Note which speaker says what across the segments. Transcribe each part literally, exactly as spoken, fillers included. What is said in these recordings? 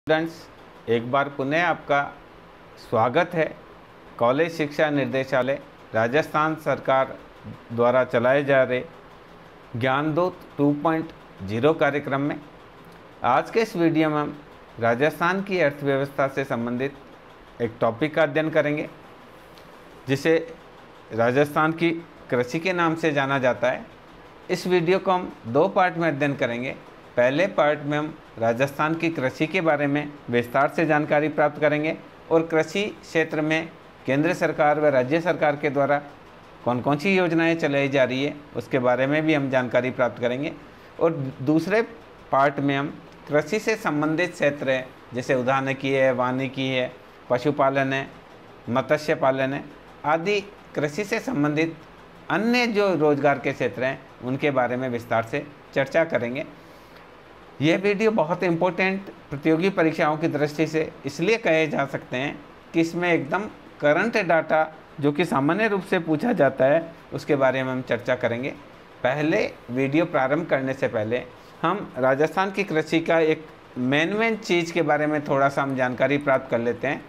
Speaker 1: Students, एक बार पुनः आपका स्वागत है कॉलेज शिक्षा निर्देशालय राजस्थान सरकार द्वारा चलाए जा रहे ज्ञानदूत टू पॉइंट ज़ीरो कार्यक्रम में। आज के इस वीडियो में हम राजस्थान की अर्थव्यवस्था से संबंधित एक टॉपिक का अध्ययन करेंगे, जिसे राजस्थान की कृषि के नाम से जाना जाता है। इस वीडियो को हम दो पार्ट में अध्ययन करेंगे। पहले पार्ट में हम राजस्थान की कृषि के बारे में विस्तार से जानकारी प्राप्त करेंगे और कृषि क्षेत्र में केंद्र सरकार व राज्य सरकार के द्वारा कौन कौन सी योजनाएं चलाई जा रही है उसके बारे में भी हम जानकारी प्राप्त करेंगे। और दूसरे पार्ट में हम कृषि से संबंधित क्षेत्र है, जैसे उद्यानिकी है, वानिकी है, पशुपालन है, मत्स्य पालन है आदि कृषि से संबंधित अन्य जो रोजगार के क्षेत्र हैं उनके बारे में विस्तार से चर्चा करेंगे। यह वीडियो बहुत इम्पोर्टेंट प्रतियोगी परीक्षाओं की दृष्टि से इसलिए कहे जा सकते हैं कि इसमें एकदम करंट डाटा जो कि सामान्य रूप से पूछा जाता है उसके बारे में हम चर्चा करेंगे। पहले वीडियो प्रारंभ करने से पहले हम राजस्थान की कृषि का एक मेन मेन चीज़ के बारे में थोड़ा सा हम जानकारी प्राप्त कर लेते हैं।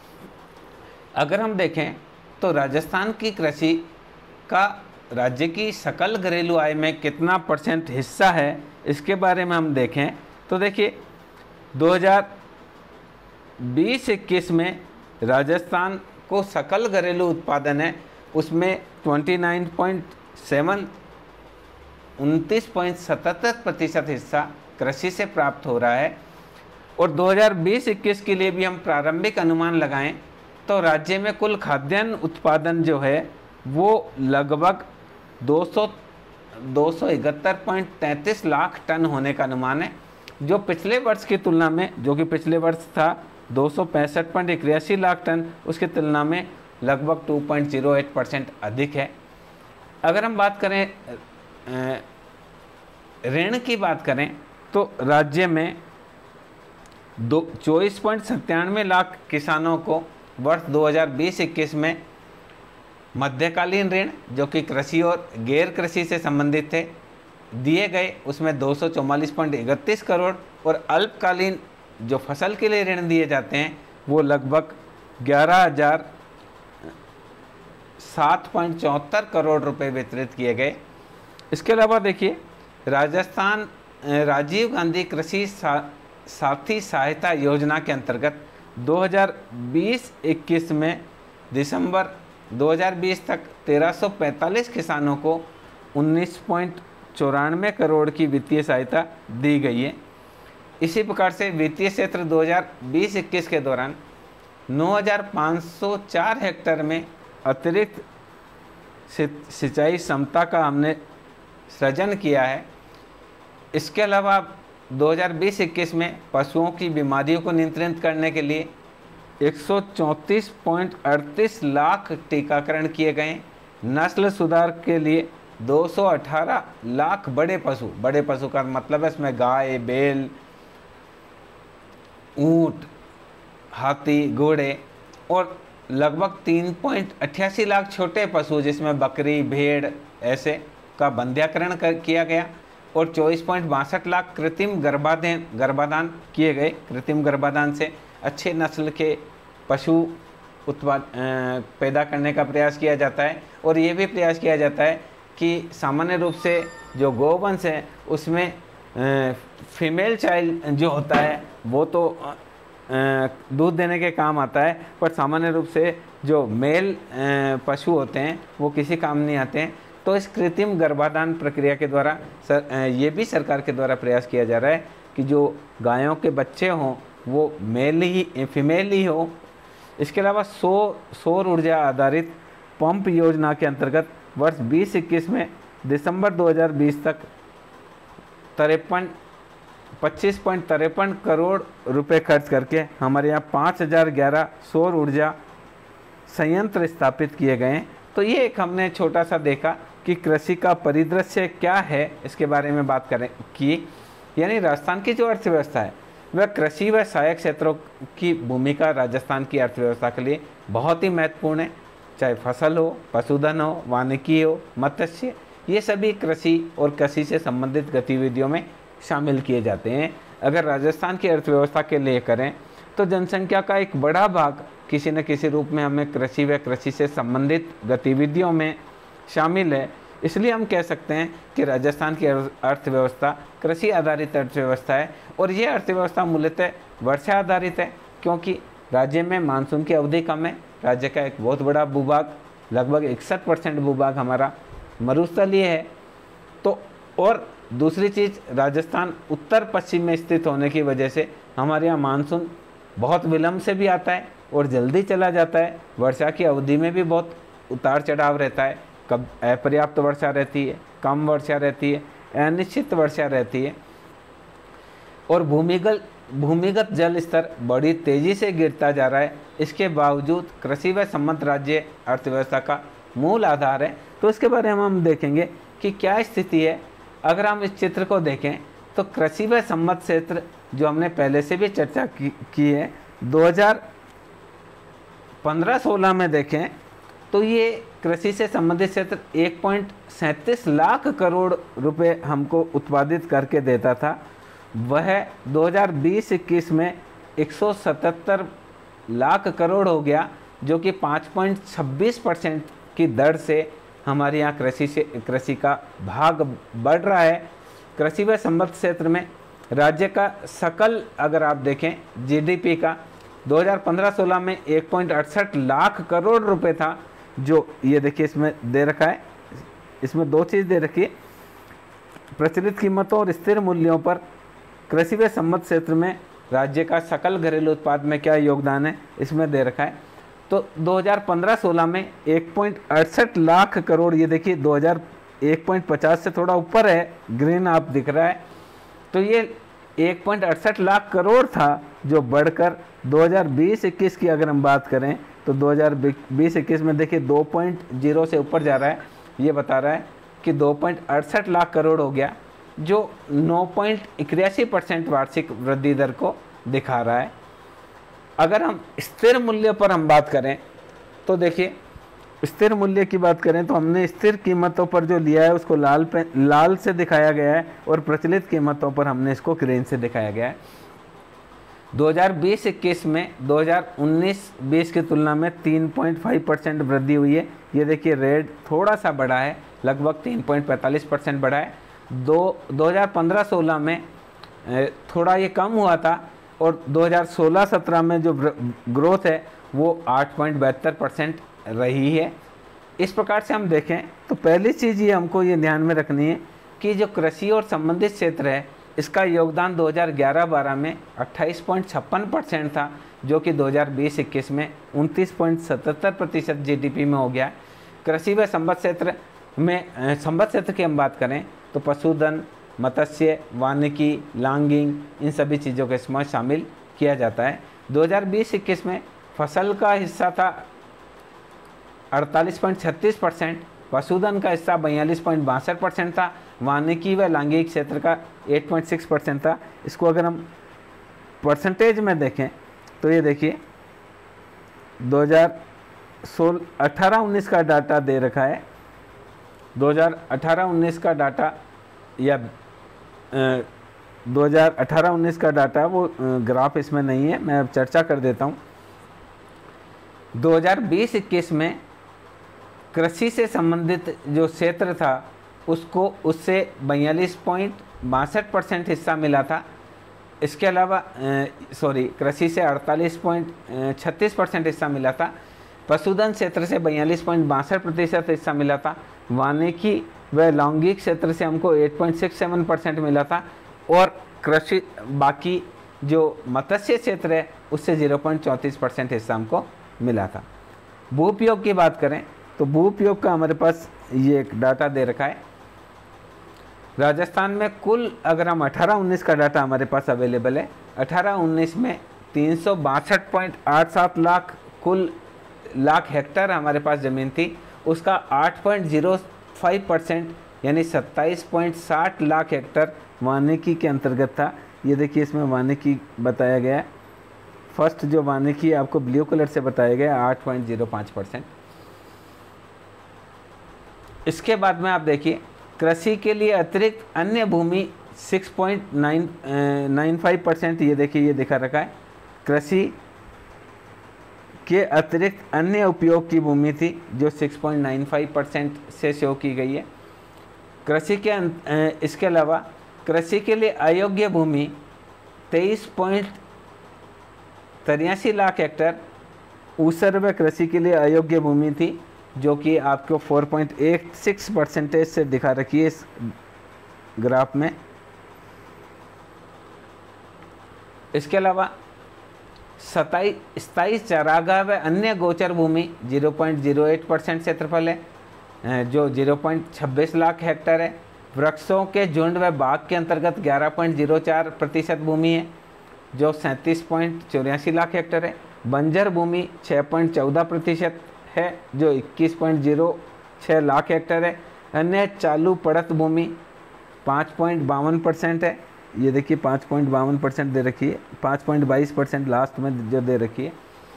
Speaker 1: अगर हम देखें तो राजस्थान की कृषि का राज्य की सकल घरेलू आय में कितना परसेंट हिस्सा है, इसके बारे में हम देखें तो देखिए दो हज़ार बीस इक्कीस में राजस्थान को सकल घरेलू उत्पादन है उसमें उनतीस पॉइंट सेवन उनतीस पॉइंट सतहत्तर प्रतिशत हिस्सा कृषि से प्राप्त हो रहा है। और दो हज़ार बीस इक्कीस के लिए भी हम प्रारंभिक अनुमान लगाएं तो राज्य में कुल खाद्यान्न उत्पादन जो है वो लगभग दो सौ दो सौ इकहत्तर पॉइंट तैंतीस लाख टन होने का अनुमान है, जो पिछले वर्ष की तुलना में जो कि पिछले वर्ष था दो सौ पैंसठ पॉइंट इक्यासी लाख टन, उसकी तुलना में लगभग दो पॉइंट ज़ीरो आठ परसेंट अधिक है। अगर हम बात करें ऋण की बात करें तो राज्य में दो चौबीस पॉइंट सत्तानवे लाख किसानों को वर्ष दो हज़ार बीस इक्कीस में मध्यकालीन ऋण जो कि कृषि और गैर कृषि से संबंधित थे दिए गए, उसमें दो सौ चौवालीस पॉइंट इकतीस करोड़। और अल्पकालीन जो फसल के लिए ऋण दिए जाते हैं वो लगभग ग्यारह हज़ार सात पॉइंट चौहत्तर करोड़ रुपए वितरित किए गए। इसके अलावा देखिए राजस्थान राजीव गांधी कृषि सा, साथी सहायता योजना के अंतर्गत दो हज़ार बीस इक्कीस में दिसंबर दो हज़ार बीस तक तेरह सौ पैंतालीस किसानों को उन्नीस पॉइंट चौरानवे करोड़ की वित्तीय सहायता दी गई है। इसी प्रकार से वित्तीय क्षेत्र दो हज़ार बीस इक्कीस के दौरान नौ हज़ार पाँच सौ चार हेक्टेयर में अतिरिक्त सिंचाई क्षमता का हमने सृजन किया है। इसके अलावा दो हज़ार बीस इक्कीस में पशुओं की बीमारियों को नियंत्रित करने के लिए एक सौ चौंतीस पॉइंट अड़तीस लाख टीकाकरण किए गए। नस्ल सुधार के लिए दो सौ अठारह लाख बड़े पशु बड़े पशु का मतलब है इसमें गाय, बैल, ऊंट, हाथी, घोड़े और लगभग तीन पॉइंट अट्ठासी लाख छोटे पशु जिसमें बकरी, भेड़ ऐसे का बंध्याकरण कर किया गया। और चौबीस पॉइंट बासठ लाख कृत्रिम गर्भाधान गर्भाधान किए गए। कृत्रिम गर्भाधान से अच्छे नस्ल के पशु उत्पाद पैदा करने का प्रयास किया जाता है। और ये भी प्रयास किया जाता है कि सामान्य रूप से जो गौवंश है उसमें फीमेल चाइल्ड जो होता है वो तो दूध देने के काम आता है, पर सामान्य रूप से जो मेल पशु होते हैं वो किसी काम नहीं आते हैं। तो इस कृत्रिम गर्भाधान प्रक्रिया के द्वारा सर ये भी सरकार के द्वारा प्रयास किया जा रहा है कि जो गायों के बच्चे हों वो मेल ही फीमेल ही हो। इसके अलावा सौर सौर ऊर्जा आधारित पंप योजना के अंतर्गत वर्ष बीस इक्कीस में दिसंबर दो हज़ार बीस तक तिरपन पच्चीस पॉइंट तिरपन करोड़ रुपए खर्च करके हमारे यहाँ पाँच हज़ार ग्यारह सौर ऊर्जा संयंत्र स्थापित किए गए हैं। तो ये एक हमने छोटा सा देखा कि कृषि का परिदृश्य क्या है, इसके बारे में बात करें की यानी राजस्थान की जो अर्थव्यवस्था है वह कृषि व सहायक क्षेत्रों की भूमिका राजस्थान की अर्थव्यवस्था के लिए बहुत ही महत्वपूर्ण है। चाहे फसल हो, पशुधन हो, वानिकी हो, मत्स्य, ये सभी कृषि और कृषि से संबंधित गतिविधियों में शामिल किए जाते हैं। अगर राजस्थान की अर्थव्यवस्था के लिए करें तो जनसंख्या का एक बड़ा भाग किसी न किसी रूप में हमें कृषि व कृषि से संबंधित गतिविधियों में शामिल है। इसलिए हम कह सकते हैं कि राजस्थान की अर्थव्यवस्था कृषि आधारित अर्थव्यवस्था है और ये अर्थव्यवस्था मूलतः वर्षा आधारित है, क्योंकि राज्य में मानसून की अवधि कम है। राज्य का एक बहुत बड़ा भूभाग, लगभग इकसठ परसेंट भूभाग हमारा मरुस्थलीय है। तो और दूसरी चीज़, राजस्थान उत्तर पश्चिम में स्थित होने की वजह से हमारे यहाँ मानसून बहुत विलम्ब से भी आता है और जल्दी चला जाता है। वर्षा की अवधि में भी बहुत उतार चढ़ाव रहता है, कब अपर्याप्त वर्षा रहती है, कम वर्षा रहती है, अनिश्चित वर्षा रहती है। और भूमिगत भूमिगत जल स्तर बड़ी तेज़ी से गिरता जा रहा है। इसके बावजूद कृषि व संबद्ध राज्य अर्थव्यवस्था का मूल आधार है। तो इसके बारे में हम देखेंगे कि क्या स्थिति है। अगर हम इस चित्र को देखें तो कृषि व संबद्ध क्षेत्र, जो हमने पहले से भी चर्चा की, की है, दो हज़ार पंद्रह सोलह में देखें तो ये कृषि से संबंधित क्षेत्र एक पॉइंट सैंतीस लाख करोड़ रुपए हमको उत्पादित करके देता था। वह दो हज़ार बीस इक्कीस में एक सौ सतहत्तर लाख करोड़ हो गया, जो कि पाँच पॉइंट छब्बीस परसेंट की दर से हमारे यहाँ कृषि से कृषि का भाग बढ़ रहा है। कृषि व संबद्ध क्षेत्र में राज्य का सकल, अगर आप देखें जीडीपी का, दो हज़ार पंद्रह सोलह में एक पॉइंट अड़सठ लाख करोड़ रुपए था, जो ये देखिए इसमें दे रखा है। इसमें दो चीज़ दे रखी है, प्रचलित कीमतों और स्थिर मूल्यों पर कृषि व संबद्ध क्षेत्र में राज्य का सकल घरेलू उत्पाद में क्या योगदान है, इसमें दे रखा है। तो दो हज़ार पंद्रह सोलह में एक पॉइंट अड़सठ लाख करोड़, ये देखिए दो हज़ार एक पॉइंट पचास से थोड़ा ऊपर है, ग्रीन आप दिख रहा है। तो ये एक पॉइंट अड़सठ लाख करोड़ था, जो बढ़कर दो हज़ार बीस इक्कीस की अगर हम बात करें तो दो हज़ार बीस इक्कीस में देखिए दो पॉइंट ज़ीरो से ऊपर जा रहा है। ये बता रहा है कि दो पॉइंट अड़सठ लाख करोड़ हो गया, जो नौ पॉइंट इक्यासी परसेंट वार्षिक वृद्धि दर को दिखा रहा है। अगर हम स्थिर मूल्य पर हम बात करें तो देखिए, स्थिर मूल्य की बात करें तो हमने स्थिर कीमतों पर जो लिया है उसको लाल पे लाल से दिखाया गया है और प्रचलित कीमतों पर हमने इसको ग्रीन से दिखाया गया है। दो हज़ार बीस इक्कीस में दो हज़ार उन्नीस बीस की तुलना में तीन पॉइंट पाँच परसेंट वृद्धि हुई है। ये देखिए रेड थोड़ा सा बढ़ा है, लगभग तीन पॉइंट पैंतालीस परसेंट बढ़ा है। दो दो हज़ार पंद्रह सोलह में थोड़ा ये कम हुआ था और दो हज़ार सोलह सत्रह में जो ग्रोथ है वो आठ पॉइंट बहत्तर परसेंट रही है। इस प्रकार से हम देखें तो पहली चीज़ ये हमको ये ध्यान में रखनी है कि जो कृषि और संबंधित क्षेत्र है, इसका योगदान दो हज़ार ग्यारह बारह में अट्ठाईस पॉइंट छप्पन परसेंट था, जो कि दो हज़ार बीस इक्कीस में उनतीस पॉइंट सतहत्तर प्रतिशत जीडीपी में हो गया। कृषि व संबद्ध क्षेत्र में संबद्ध क्षेत्र की हम बात करें तो पशुधन, मत्स्य, वानिकी, लांगिंग, इन सभी चीज़ों के इसमें शामिल किया जाता है। दो हज़ार बीस इक्कीस में फसल का हिस्सा था अड़तालीस पॉइंट छत्तीस परसेंट, पशुधन का हिस्सा बयालीस पॉइंट बासठ परसेंट था, वानिकी व लांगिक क्षेत्र का आठ पॉइंट छह परसेंट था। इसको अगर हम परसेंटेज में देखें तो ये देखिए दो हज़ार सोलह अठारह उन्नीस का डाटा दे रखा है। दो हज़ार अठारह उन्नीस का डाटा या दो हज़ार अठारह उन्नीस का डाटा, वो ग्राफ इसमें नहीं है, मैं अब चर्चा कर देता हूँ। दो हज़ार बीस इक्कीस में कृषि से संबंधित जो क्षेत्र था उसको उससे बयालीस पॉइंट बासठ परसेंट हिस्सा मिला था। इसके अलावा सॉरी कृषि से अड़तालीस पॉइंट छत्तीस परसेंट हिस्सा मिला था। पशुधन क्षेत्र से बयालीस पॉइंट बासठ प्रतिशत हिस्सा मिला था। वानिकी व लौंगिक क्षेत्र से हमको आठ पॉइंट छह सात परसेंट मिला था और कृषि बाकी जो मत्स्य क्षेत्र है उससे ज़ीरो पॉइंट चौंतीस परसेंट हिस्सा हमको मिला था। भू उपयोग की बात करें तो भू उपयोग का हमारे पास ये एक डाटा दे रखा है। राजस्थान में कुल, अगर हम अठारह उन्नीस का डाटा हमारे पास अवेलेबल है, अठारह उन्नीस में तीन सौ बासठ पॉइंट आठ सात लाख कुल लाख हेक्टर हमारे पास ज़मीन थी। उसका आठ पॉइंट ज़ीरो पाँच परसेंट यानी सत्ताईस पॉइंट साठ लाख हेक्टर वानिकी के अंतर्गत था। ये देखिए इसमें वानिकी बताया गया है। फर्स्ट जो वानिकी आपको ब्लू कलर से बताया गया आठ पॉइंट ज़ीरो पाँच परसेंट। इसके बाद में आप देखिए कृषि के लिए अतिरिक्त अन्य भूमि six point nine nine five percent ये देखिए ये दिखा रखा है कृषि के अतिरिक्त अन्य उपयोग की भूमि थी जो six point nine five percent से शो की गई है। कृषि के अं- इसके अलावा कृषि के लिए अयोग्य भूमि तेईस पॉइंट तिरासी लाख हेक्टर ऊसर व कृषि के लिए अयोग्य भूमि थी जो कि आपको four point eight six percentage से दिखा रखी है इस ग्राफ में। इसके अलावा सताई स्थायी चारागाह व अन्य गोचर भूमि zero point zero eight percent क्षेत्रफल है जो ज़ीरो पॉइंट छब्बीस लाख हेक्टर है। वृक्षों के झुंड व बाग के अंतर्गत ग्यारह पॉइंट ज़ीरो चार प्रतिशत भूमि है जो सैंतीस पॉइंट चौरासी लाख हेक्टर है। बंजर भूमि छः पॉइंट चौदह प्रतिशत है जो इक्कीस पॉइंट ज़ीरो छः लाख हेक्टर है। अन्य चालू पड़त भूमि पाँच पॉइंट बावन परसेंट है, ये देखिए पाँच पॉइंट बावन परसेंट दे रखी है, पाँच पॉइंट बाईस परसेंट लास्ट में जो दे रखी है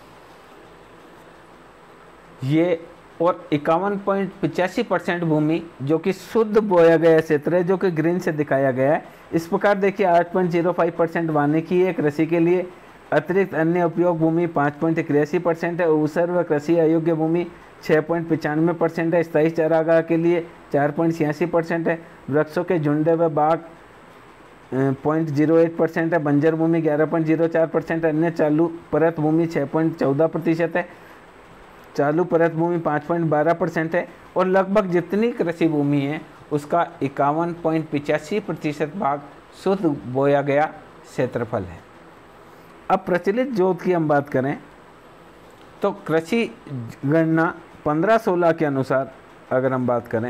Speaker 1: ये, और इक्यावन पॉइंट पचासी परसेंट भूमि जो कि शुद्ध बोया गया क्षेत्र है जो कि ग्रीन से दिखाया गया है। इस प्रकार देखिए आठ पॉइंट ज़ीरो फाइव परसेंट वानिकी है, कृषि के लिए अतिरिक्त अन्य उपयोग भूमि पाँच पॉइंट इक्यासी परसेंट है, ऊसर व कृषि अयोग्य भूमि छः पॉइंट पचानवे परसेंट है, स्थायी चारागाह के लिए चार पॉइंट छियासी परसेंट है, वृक्षों के झुंड व बाग पॉइंट जीरो एट परसेंट है, बंजर भूमि ग्यारह पॉइंट जीरो चार परसेंट, अन्य चालू परत भूमि छः पॉइंट चौदह प्रतिशत है, चालू परत भूमि पाँच पॉइंट बारह परसेंट है और लगभग जितनी कृषि भूमि है उसका इक्यावन पॉइंट पचासी प्रतिशत भाग शुद्ध बोया गया क्षेत्रफल है। अब प्रचलित जोत की हम बात करें तो कृषि गणना पंद्रह सोलह के अनुसार अगर हम बात करें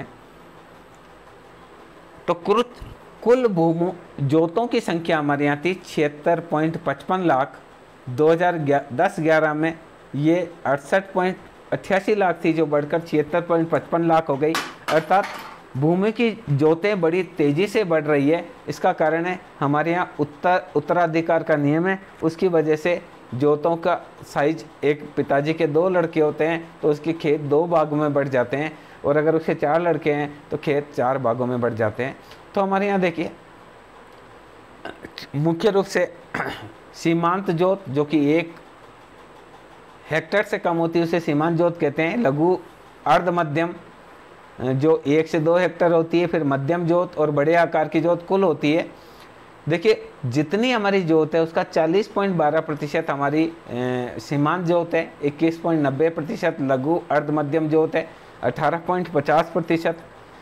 Speaker 1: तो कुल कुल भूमि जोतों की संख्या हमारे यहाँ थी छिहत्तर पॉइंट पचपन लाख। दो हज़ार दस ग्यारह में ये अड़सठ पॉइंट अट्ठासी लाख थी जो बढ़कर छिहत्तर पॉइंट पचपन लाख हो गई। अर्थात भूमि की जोतें बड़ी तेज़ी से बढ़ रही है। इसका कारण है हमारे यहाँ उत्तर उत्तराधिकार का नियम है, उसकी वजह से जोतों का साइज, एक पिताजी के दो लड़के होते हैं तो उसके खेत दो भागों में बढ़ जाते हैं और अगर उसके चार लड़के हैं तो खेत चार भागों में बढ़ जाते हैं। तो हमारे यहाँ देखिए मुख्य रूप से सीमांत जोत जो कि एक हेक्टर से कम होती है उसे सीमांत जोत कहते हैं। लघु अर्ध मध्यम जो एक से दो हेक्टर होती है, फिर मध्यम जोत और बड़े आकार की जोत कुल होती है। देखिए जितनी हमारी जोत है उसका चालीस पॉइंट बारह प्रतिशत हमारी सीमांत जोत है, इक्कीस पॉइंट नब्बे प्रतिशत लघु अर्ध मध्यम जोत है, अठारह पॉइंट पचास प्रतिशत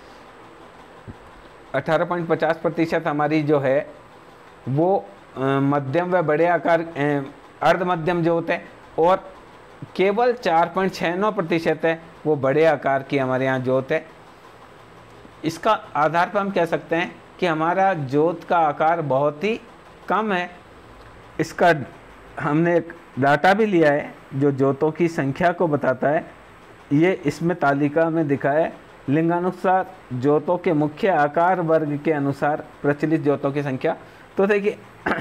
Speaker 1: अठारह पॉइंट पचास प्रतिशत हमारी जो है वो मध्यम व बड़े आकार अर्ध मध्यम जोत है और केवल चार पॉइंट छः नौ प्रतिशत है वो बड़े आकार की हमारे यहाँ जोत है। इसका आधार पर हम कह सकते हैं कि हमारा जोत का आकार बहुत ही कम है। इसका हमने एक डाटा भी लिया है जो जोतों की संख्या को बताता है, ये इसमें तालिका में दिखा है। लिंगानुसार जोतों के मुख्य आकार वर्ग के अनुसार प्रचलित जोतों की संख्या। तो देखिए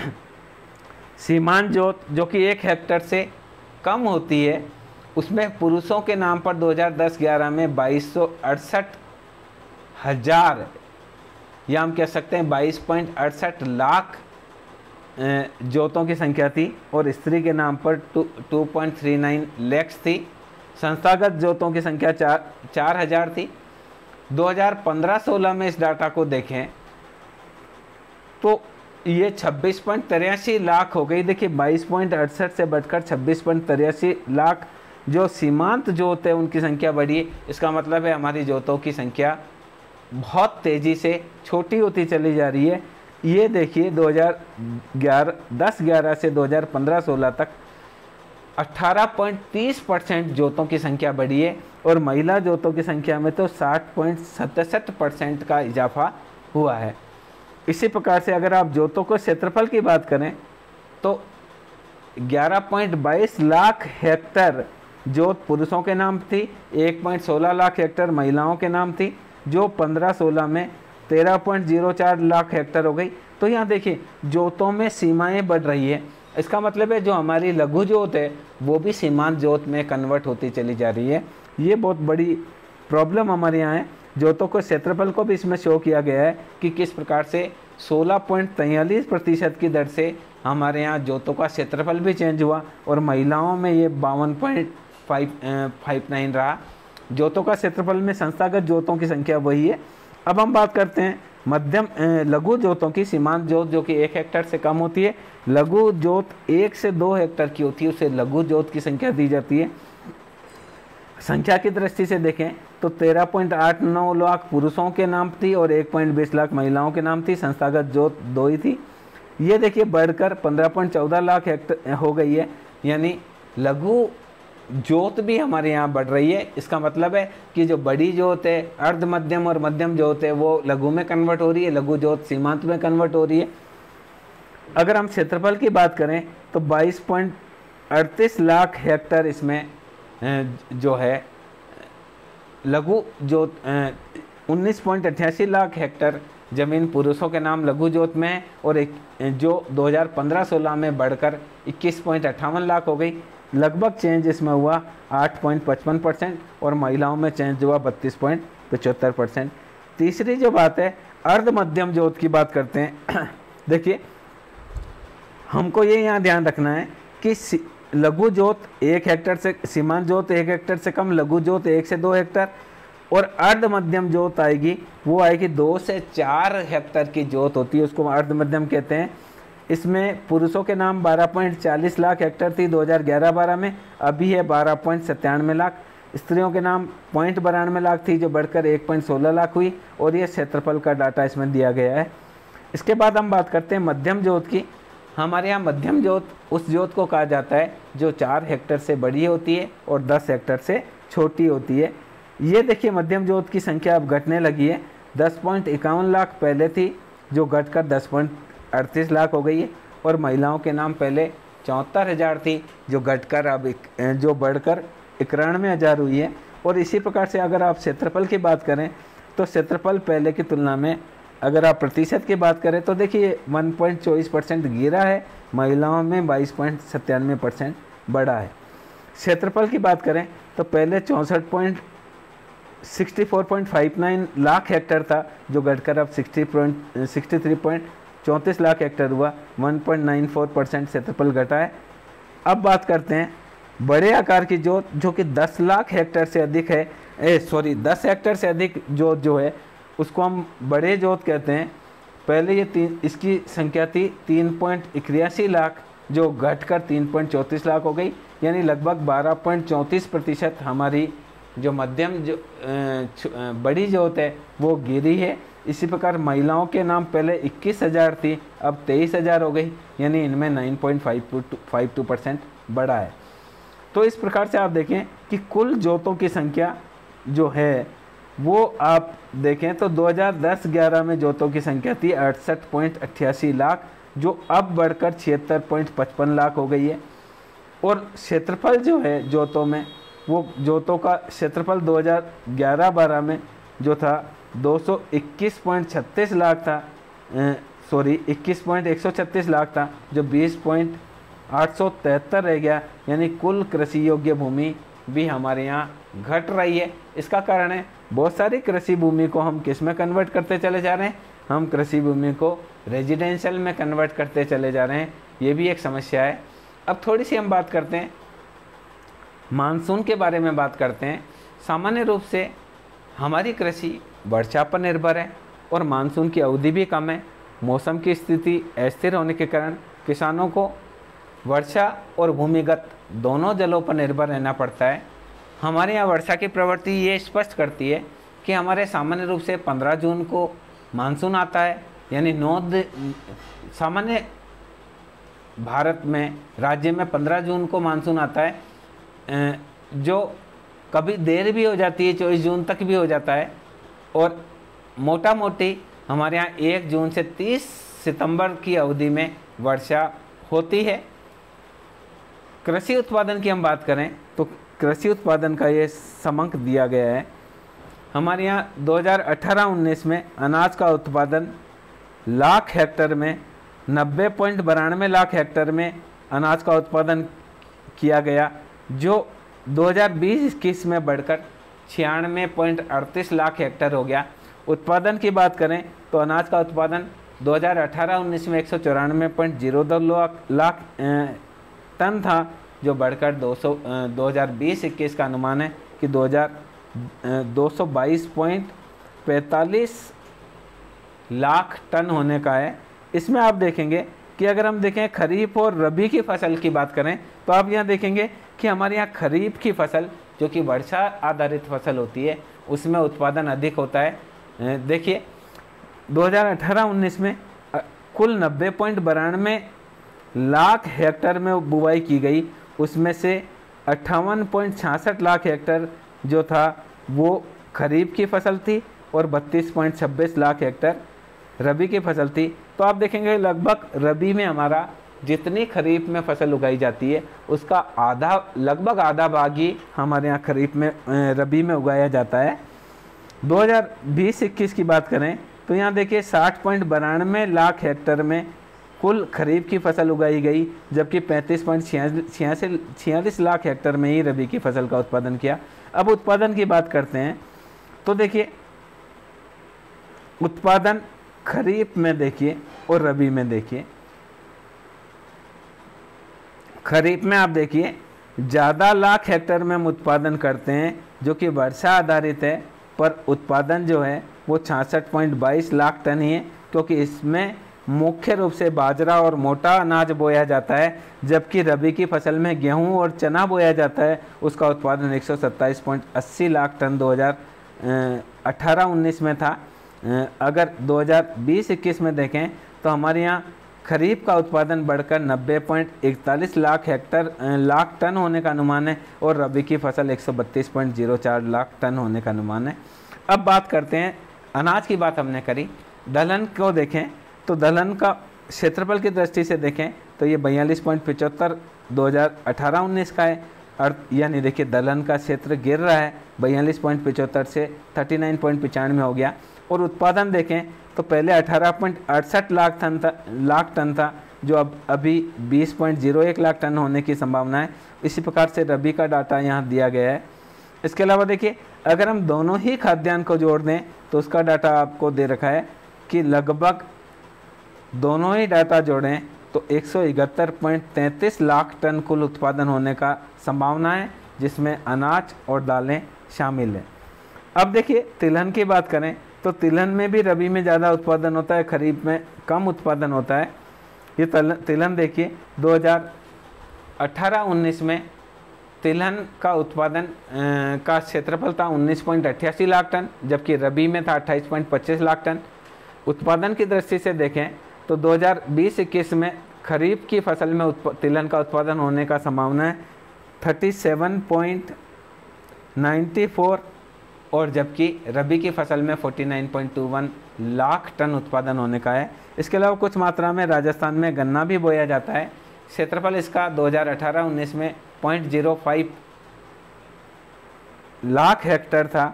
Speaker 1: सीमांत जोत जो कि एक हेक्टर से कम होती है उसमें पुरुषों के नाम पर दो हज़ार दस ग्यारह में बाईस सौ अड़सठ हज़ार या हम कह सकते हैं बाईस पॉइंट अड़सठ लाख जोतों की संख्या थी और स्त्री के नाम पर two two point three nine lakhs थी। संस्थागत जोतों की संख्या चार चार हज़ार थी। दो हज़ार पंद्रह सोलह में इस डाटा को देखें तो ये छब्बीस पॉइंट तिरासी लाख हो गई। देखिए बाईस पॉइंट अड़सठ से बढ़कर छब्बीस पॉइंट तिरासी लाख जो सीमांत जोत है उनकी संख्या बढ़ी। इसका मतलब है हमारी जोतों की संख्या बहुत तेज़ी से छोटी होती चली जा रही है। ये देखिए दो हज़ार ग्यारह दस ग्यारह से दो हज़ार पंद्रह सोलह तक अठारह पॉइंट तीस परसेंट जोतों की संख्या बढ़ी है और महिला जोतों की संख्या में तो साठ पॉइंट सतसठ परसेंट का इजाफा हुआ है। इसी प्रकार से अगर आप जोतों को क्षेत्रफल की बात करें तो ग्यारह पॉइंट बाईस लाख हेक्टर जोत पुरुषों के नाम थी, एक पॉइंट सोलह लाख हेक्टर महिलाओं के नाम थी जो पंद्रह सोलह में तेरह पॉइंट ज़ीरो चार लाख हेक्टर हो गई। तो यहाँ देखिए जोतों में सीमाएं बढ़ रही है। इसका मतलब है जो हमारी लघु जोत है वो भी सीमांत जोत में कन्वर्ट होती चली जा रही है। ये बहुत बड़ी प्रॉब्लम हमारे यहाँ है। जोतों को क्षेत्रफल को भी इसमें शो किया गया है कि किस प्रकार से सोलह पॉइंट तैंतालीस प्रतिशत की दर से हमारे यहाँ जोतों का क्षेत्रफल भी चेंज हुआ और महिलाओं में ये बावन पॉइंट फाइव फाइव नाइन रहा। जोतों का क्षेत्रफल में संस्थागत जोतों की संख्या वही है। अब हम बात करते हैं मध्यम लघु जोतों की। सीमांत जोत जो कि एक हेक्टेयर से कम होती है, लघु जोत एक से दो हेक्टेयर की होती है, उसे लघु जोत की संख्या दी जाती है। संख्या की दृष्टि से देखें तो तेरह पॉइंट आठ नौ लाख पुरुषों के नाम थी और एक पॉइंट बीस लाख महिलाओं के नाम थी। संस्थागत जोत दो ही थी। ये देखिए बढ़कर पंद्रह पॉइंट चौदह लाख हेक्टेयर हो गई है, यानी लघु जोत भी हमारे यहाँ बढ़ रही है। इसका मतलब है कि जो बड़ी जोत है, अर्ध मध्यम और मध्यम जोत है, वो लघु में कन्वर्ट हो रही है, लघु जोत सीमांत में कन्वर्ट हो रही है। अगर हम क्षेत्रफल की बात करें तो बाईस पॉइंट अड़तीस लाख हेक्टेयर इसमें जो है लघु जोत, उन्नीस पॉइंट अट्ठासी लाख हेक्टेयर ज़मीन पुरुषों के नाम लघु जोत में है और एक जो दो हज़ार पंद्रह सोलह में बढ़कर इक्कीस पॉइंट अट्ठावन लाख हो गई। लगभग चेंज इसमें हुआ आठ पॉइंट पचपन परसेंट और महिलाओं में चेंज हुआ बत्तीस पॉइंट पचहत्तर परसेंट। तीसरी जो बात है अर्ध मध्यम जोत की बात करते हैं। देखिए हमको ये यहाँ ध्यान रखना है कि लघु जोत एक हेक्टेयर से, सीमांत जोत एक हेक्टेयर से कम, लघु जोत एक से दो हेक्टेयर और अर्ध मध्यम जोत आएगी वो आएगी दो से चार हेक्टेयर की जोत होती है, उसको अर्ध मध्यम कहते हैं। इसमें पुरुषों के नाम बारह पॉइंट चालीस लाख हेक्टेयर थी दो हज़ार ग्यारह बारह में, अभी है बारह पॉइंट सत्तानवे लाख। स्त्रियों के नाम पॉइंट बानवे लाख थी जो बढ़कर एक पॉइंट सोलह लाख हुई और ये क्षेत्रफल का डाटा इसमें दिया गया है। इसके बाद हम बात करते हैं मध्यम जोत की। हमारे यहाँ मध्यम जोत उस जोत को कहा जाता है जो चार हेक्टेयर से बड़ी होती है और दस हेक्टेयर से छोटी होती है। ये देखिए मध्यम जोत की संख्या अब घटने लगी है, दस पॉइंट इक्यावन लाख पहले थी जो घटकर दस पॉइंट अड़तीस लाख हो गई है और महिलाओं के नाम पहले चौहत्तर हज़ार थी जो घटकर अब जो बढ़कर इक्यानवे हज़ार हुई है। और इसी प्रकार से अगर आप क्षेत्रफल की बात करें तो क्षेत्रफल पहले की तुलना में अगर आप प्रतिशत की बात करें तो देखिए एक पॉइंट चौबीस परसेंट गिरा है, महिलाओं में बाईस पॉइंट सत्तानवे परसेंट बढ़ा है। क्षेत्रफल की बात करें तो पहले चौंसठ point sixty four point five nine lakh hectare था जो घटकर अब sixty point sixty three point चौंतीस लाख हेक्टेयर हुआ, one point nine four percent क्षेत्रफल घटा है। अब बात करते हैं बड़े आकार की जोत जो कि दस लाख हेक्टेयर से अधिक है, ए सॉरी दस हेक्टेयर से अधिक जोत जो है उसको हम बड़े जोत कहते हैं। पहले ये तीन इसकी संख्या थी तीन पॉइंट इक्यासी लाख जो घटकर तीन पॉइंट चौंतीस लाख हो गई, यानी लगभग बारह पॉइंट चौंतीस प्रतिशत हमारी जो मध्यम जो बड़ी जोत है वो गिरी है। इसी प्रकार महिलाओं के नाम पहले इक्कीस हज़ार थी अब तेईस हज़ार हो गई, यानी इनमें nine point five two percent बढ़ा है। तो इस प्रकार से आप देखें कि कुल जोतों की संख्या जो है वो आप देखें तो दो हज़ार दस ग्यारह में जोतों की संख्या थी अड़सठ पॉइंट अट्ठासी लाख जो अब बढ़कर छिहत्तर पॉइंट पचपन लाख हो गई है। और क्षेत्रफल जो है जोतों में वो जोतों का क्षेत्रफल दो हज़ार ग्यारह बारह में जो था दो सौ इक्कीस पॉइंट छत्तीस लाख था, सॉरी इक्कीस पॉइंट एक सौ छत्तीस लाख था जो बीस पॉइंट आठ सौ तिहत्तर रह गया, यानी कुल कृषि योग्य भूमि भी हमारे यहाँ घट रही है। इसका कारण है बहुत सारी कृषि भूमि को हम किस में कन्वर्ट करते चले जा रहे हैं, हम कृषि भूमि को रेजिडेंशियल में कन्वर्ट करते चले जा रहे हैं, ये भी एक समस्या है। अब थोड़ी सी हम बात करते हैं मानसून के बारे में बात करते हैं। सामान्य रूप से हमारी कृषि वर्षा पर निर्भर है और मानसून की अवधि भी कम है। मौसम की स्थिति अस्थिर होने के कारण किसानों को वर्षा और भूमिगत दोनों जलों पर निर्भर रहना पड़ता है। हमारे यहाँ वर्षा की प्रवृत्ति ये स्पष्ट करती है कि हमारे सामान्य रूप से पंद्रह जून को मानसून आता है, यानी नौ सामान्य भारत में राज्य में पंद्रह जून को मानसून आता है, जो कभी देर भी हो जाती है, चौबीस जून तक भी हो जाता है। और मोटा मोटी हमारे यहाँ एक जून से तीस सितंबर की अवधि में वर्षा होती है। कृषि उत्पादन की हम बात करें तो कृषि उत्पादन का ये समंक दिया गया है। हमारे यहाँ दो हज़ार अठारह उन्नीस में अनाज का उत्पादन लाख हेक्टेयर में नब्बे पॉइंट बानवे लाख हेक्टेयर में अनाज का उत्पादन किया गया, जो दो हज़ार बीस इक्कीस में बढ़कर छियानवे पॉइंट अड़तीस लाख हेक्टेयर हो गया। उत्पादन की बात करें तो अनाज का उत्पादन दो हज़ार अठारह उन्नीस में एक सौ चौरानवे पॉइंट जीरो दो लाख लाख टन था, जो बढ़कर दो सौ दो हज़ार बीस इक्कीस का अनुमान है कि दो हज़ार दो सौ बाईस पॉइंट पैंतालीस लाख टन होने का है। इसमें आप देखेंगे कि अगर हम देखें खरीफ और रबी की फसल की बात करें तो आप यहाँ देखेंगे कि हमारे यहाँ खरीफ की फसल जो कि वर्षा आधारित फसल होती है उसमें उत्पादन अधिक होता है। देखिए दो हज़ार अठारह उन्नीस में कुल नब्बे पॉइंट बानवे लाख हेक्टर में बुवाई की गई, उसमें से अट्ठावन पॉइंट छियासठ लाख हेक्टर जो था वो खरीफ की फसल थी और बत्तीस पॉइंट छब्बीस लाख हेक्टर रबी की फसल थी। तो आप देखेंगे लगभग रबी में हमारा जितनी खरीफ में फसल उगाई जाती है उसका आधा लगभग आधा भाग ही हमारे यहाँ खरीफ में रबी में उगाया जाता है। दो हज़ार बीस इक्कीस की बात करें तो यहाँ देखिए साठ पॉइंट बानवे लाख हेक्टर में कुल खरीफ की फसल उगाई गई, जबकि पैंतीस पॉइंट छियासी छियालीस लाख हेक्टर में ही रबी की फसल का उत्पादन किया। अब उत्पादन की बात करते हैं तो देखिए उत्पादन खरीफ में देखिए और रबी में देखिए। खरीफ में आप देखिए ज़्यादा लाख हेक्टर में हम उत्पादन करते हैं जो कि वर्षा आधारित है, पर उत्पादन जो है वो छियासठ पॉइंट बाईस लाख टन ही है, क्योंकि इसमें मुख्य रूप से बाजरा और मोटा अनाज बोया जाता है, जबकि रबी की फसल में गेहूं और चना बोया जाता है। उसका उत्पादन एक सौ सत्ताईस पॉइंट अस्सी लाख टन दो हज़ार अठारह उन्नीस में था। अगर दो हज़ार बीस इक्कीस में देखें तो हमारे यहाँ खरीफ का उत्पादन बढ़कर नब्बे पॉइंट इकतालीस लाख हेक्टर लाख टन होने का अनुमान है और रबी की फसल एक सौ बत्तीस पॉइंट जीरो चार लाख टन होने का अनुमान है। अब बात करते हैं अनाज की, बात हमने करी। दलहन को देखें तो दलहन का क्षेत्रफल की दृष्टि से देखें तो ये बयालीस पॉइंट पचहत्तर दो हज़ार अठारह उन्नीस का है, अर्थ यानी देखिए दलहन का क्षेत्र गिर रहा है, बयालीस पॉइंट पचहत्तर से थर्टी नाइन पॉइंट पचानवे हो गया। और उत्पादन देखें तो पहले अठारह पॉइंट अड़सठ लाख टन था लाख टन था जो अब अभी बीस पॉइंट जीरो एक लाख टन होने की संभावना है। इसी प्रकार से रबी का डाटा यहाँ दिया गया है। इसके अलावा देखिए अगर हम दोनों ही खाद्यान्न को जोड़ दें तो उसका डाटा आपको दे रखा है कि लगभग दोनों ही डाटा जोड़ें तो एक सौ इकहत्तर पॉइंट तैंतीस लाख टन कुल उत्पादन होने का संभावना है, जिसमें अनाज और दालें शामिल हैं। अब देखिए तिलहन की बात करें तो तिलहन में भी रबी में ज़्यादा उत्पादन होता है, खरीफ में कम उत्पादन होता है। ये तिलहन देखिए दो हज़ार अठारह उन्नीस में तिलहन का उत्पादन का क्षेत्रफल था उन्नीस पॉइंट अट्ठासी लाख टन, जबकि रबी में था अट्ठाईस पॉइंट पच्चीस लाख टन। उत्पादन की दृष्टि से देखें तो दो हज़ार बीस इक्कीस में खरीफ की फसल में तिलहन का उत्पादन होने का संभावना है सैंतीस पॉइंट चौरानवे और जबकि रबी की फसल में उनचास पॉइंट इक्कीस लाख टन उत्पादन होने का है। इसके अलावा कुछ मात्रा में राजस्थान में गन्ना भी बोया जाता है। क्षेत्रफल इसका दो हज़ार अठारह उन्नीस में point zero five lakh hectare था,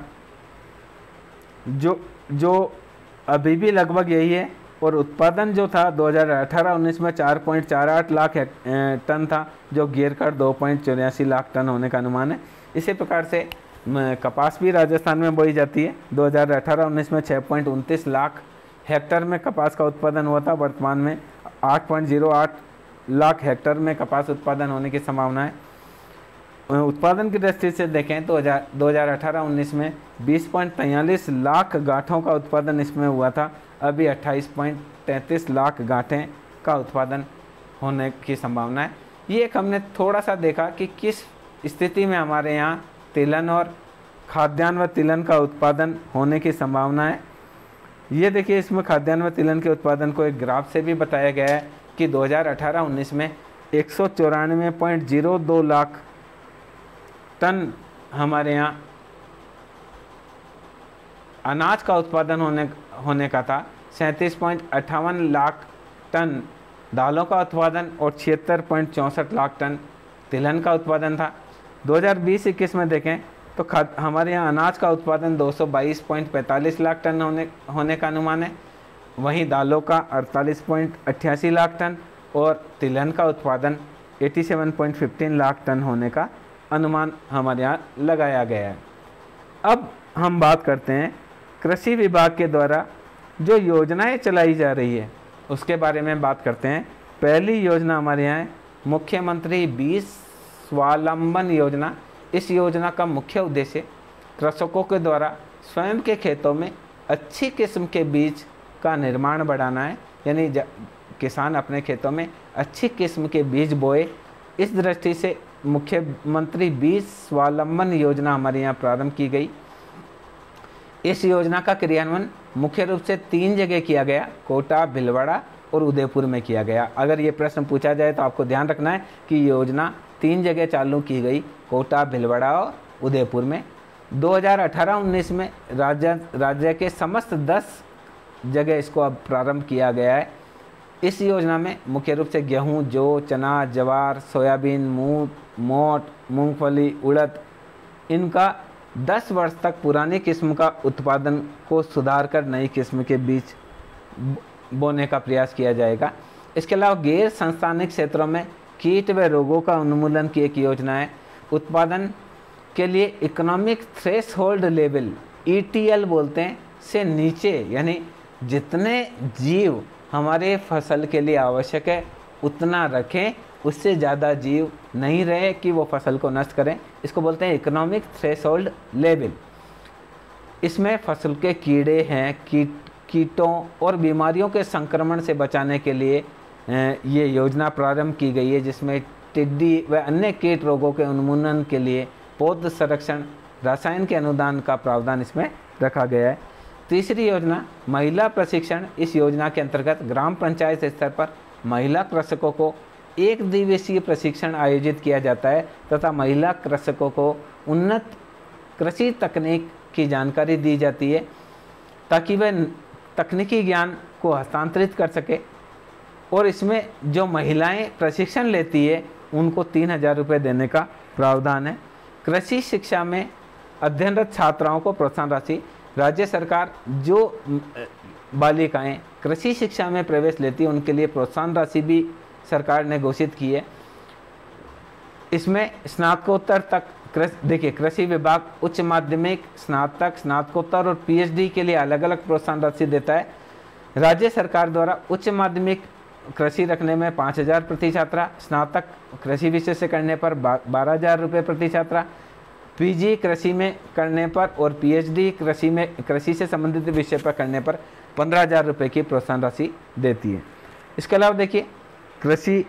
Speaker 1: जो जो अभी भी लगभग यही है। और उत्पादन जो था दो हज़ार अठारह उन्नीस में चार पॉइंट चार आठ लाख टन था, जो गिर कर दो पॉइंट चौरासी लाख टन होने का अनुमान है। इसी प्रकार से कपास भी राजस्थान में बोई जाती है। दो हज़ार अठारह उन्नीस में छः पॉइंट उनतीस लाख हेक्टर में कपास का उत्पादन हुआ था। वर्तमान में आठ पॉइंट जीरो आठ लाख हेक्टर में कपास उत्पादन होने की संभावना है। उत्पादन की दृष्टि से देखें तो दो हज़ार अठारह उन्नीस में बीस पॉइंट तैंतालीस लाख गांठों का उत्पादन इसमें हुआ था। अभी अट्ठाईस पॉइंट तैंतीस लाख गांठें का उत्पादन होने की संभावना है। ये एक हमने थोड़ा सा देखा कि किस स्थिति में हमारे यहाँ तिलहन और खाद्यान्न व तिलहन का उत्पादन होने की संभावना है। ये देखिए इसमें खाद्यान्न व तिलहन के उत्पादन को एक ग्राफ से भी बताया गया है कि दो हज़ार अठारह उन्नीस में एक सौ चौरानवे पॉइंट जीरो दो लाख टन हमारे यहाँ अनाज का उत्पादन होने होने का था। सैंतीस पॉइंट अट्ठावन लाख टन दालों का उत्पादन और छिहत्तर पॉइंट चौंसठ लाख टन तिलहन का उत्पादन था। दो हज़ार बीस इक्कीस में देखें तो खाद हमारे यहाँ अनाज का उत्पादन दो सौ बाईस पॉइंट पैंतालीस लाख टन होने होने का अनुमान है। वहीं दालों का अड़तालीस पॉइंट अट्ठासी लाख टन और तिलहन का उत्पादन सत्तासी पॉइंट पंद्रह लाख टन होने का अनुमान हमारे यहाँ लगाया गया है। अब हम बात करते हैं कृषि विभाग के द्वारा जो योजनाएं चलाई जा रही है उसके बारे में बात करते हैं। पहली योजना हमारे यहाँ है मुख्यमंत्री बीज स्वावलंबन योजना। इस योजना का मुख्य उद्देश्य कृषकों के द्वारा स्वयं के खेतों में अच्छी किस्म के बीज का निर्माण बढ़ाना है, यानी किसान अपने खेतों में अच्छी किस्म के बीज बोए। इस दृष्टि से मुख्यमंत्री बीज स्वावलंबन योजना हमारे यहाँ प्रारंभ की गई। इस योजना का क्रियान्वयन मुख्य रूप से तीन जगह किया गया, कोटा, भीलवाड़ा और उदयपुर में किया गया। अगर ये प्रश्न पूछा जाए तो आपको ध्यान रखना है कि योजना तीन जगह चालू की गई, कोटा, भीलवाड़ा और उदयपुर में। दो हज़ार अठारह उन्नीस में राज्य राज्य के समस्त दस जगह इसको अब प्रारंभ किया गया है। इस योजना में मुख्य रूप से गेहूं, जौ, चना, जवार, सोयाबीन, मूंग, मोट, मूंगफली, उड़द, इनका दस वर्ष तक पुरानी किस्म का उत्पादन को सुधार कर नई किस्म के बीज बोने का प्रयास किया जाएगा। इसके अलावा गैर संस्थानिक क्षेत्रों में कीट व रोगों का उन्मूलन की एक योजना है। उत्पादन के लिए economic threshold level, E T L बोलते हैं, से नीचे, यानी जितने जीव हमारे फसल के लिए आवश्यक है उतना रखें, उससे ज़्यादा जीव नहीं रहे कि वो फसल को नष्ट करें। इसको बोलते हैं इकोनॉमिक थ्रेशहोल्ड लेवल। इसमें फसल के कीड़े हैं, कीट कीटों और बीमारियों के संक्रमण से बचाने के लिए ये योजना प्रारंभ की गई है, जिसमें टिड्डी व अन्य कीट रोगों के उन्मूलन के लिए पौध संरक्षण रसायन के अनुदान का प्रावधान इसमें रखा गया है। तीसरी योजना महिला प्रशिक्षण। इस योजना के अंतर्गत ग्राम पंचायत स्तर पर महिला कृषकों को एक दिवसीय प्रशिक्षण आयोजित किया जाता है तथा महिला कृषकों को उन्नत कृषि तकनीक की जानकारी दी जाती है ताकि वह तकनीकी ज्ञान को हस्तांतरित कर सके। और इसमें जो महिलाएं प्रशिक्षण लेती है उनको तीन हज़ार रुपये देने का प्रावधान है। कृषि शिक्षा में अध्ययनरत छात्राओं को प्रोत्साहन राशि। राज्य सरकार जो बालिकाएं कृषि शिक्षा में प्रवेश लेती है उनके लिए प्रोत्साहन राशि भी सरकार ने घोषित की है। इसमें स्नातकोत्तर तक कृषि देखिए कृषि विभाग उच्च माध्यमिक, स्नातक, स्नातकोत्तर और पी एच डी के लिए अलग अलग प्रोत्साहन राशि देता है। राज्य सरकार द्वारा उच्च माध्यमिक कृषि रखने में पाँच हज़ार प्रति छात्रा, स्नातक कृषि विषय से करने पर बारह हज़ार रुपये प्रति छात्रा, पीजी कृषि में करने पर और पीएचडी कृषि में कृषि से संबंधित विषय पर करने पर पंद्रह हज़ार रुपये की प्रोत्साहन राशि देती है। इसके अलावा देखिए कृषि